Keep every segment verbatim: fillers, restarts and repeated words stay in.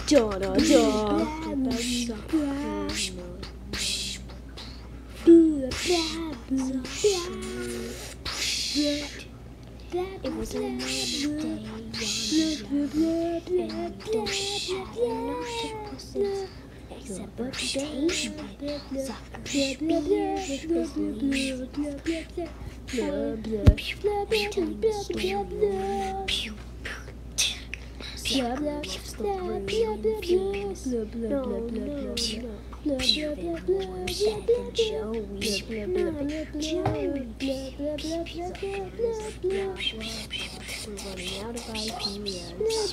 Da da da. It was a nice day, and Dish had an octopus except for taste. Zucker's beard was leaves. I'm telling the story. Zucker gives the room pews. No, no, no. Even more sad than Joey. No, Joey. We're running out of ideas.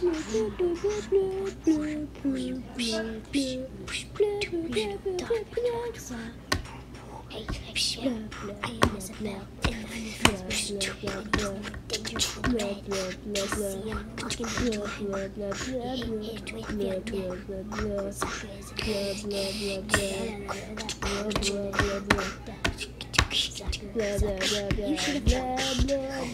Hey, hey, I am Isabel, and I'm supposed to be dangerous for bed. See, I'm talking to him. He's with Vietnam. Zucker is a You should have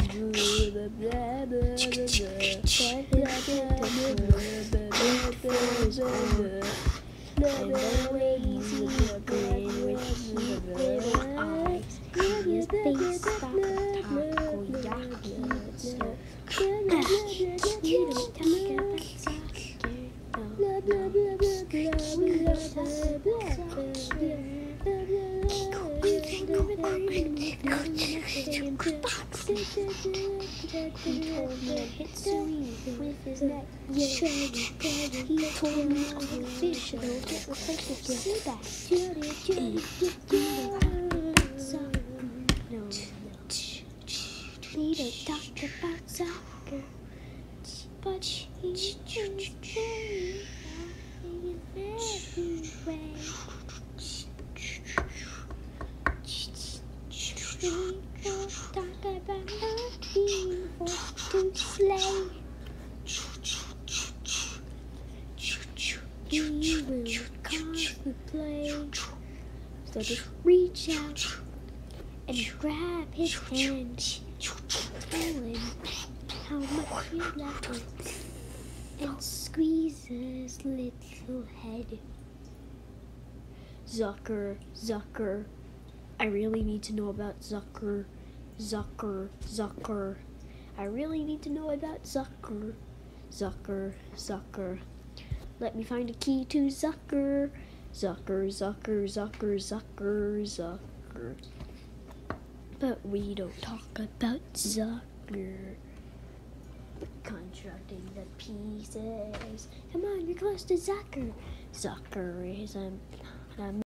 and always you've been with cute little eyes. His face like a takoyaki, but so you don't talk about soccer. No, no, we don't talk about soccer. He told me to hit Serena with his neck. He told me all the fish will get replaced with sea bass. No, we don't talk about soccer, but he's very in every way. We don't talk about not being forced to slay. He will constantly play. So just reach out and grab his hand. Tell him how much you love him and squeeze his little head. Zucker, Zucker. I really need to know about Zucker, Zucker, Zucker. I really need to know about Zucker, Zucker, Zucker. Let me find a key to Zucker, Zucker, Zucker, Zucker, Zucker, Zucker. But we don't talk about Zucker. Constructing the pieces. Come on, you're close to Zucker. Zucker is a, a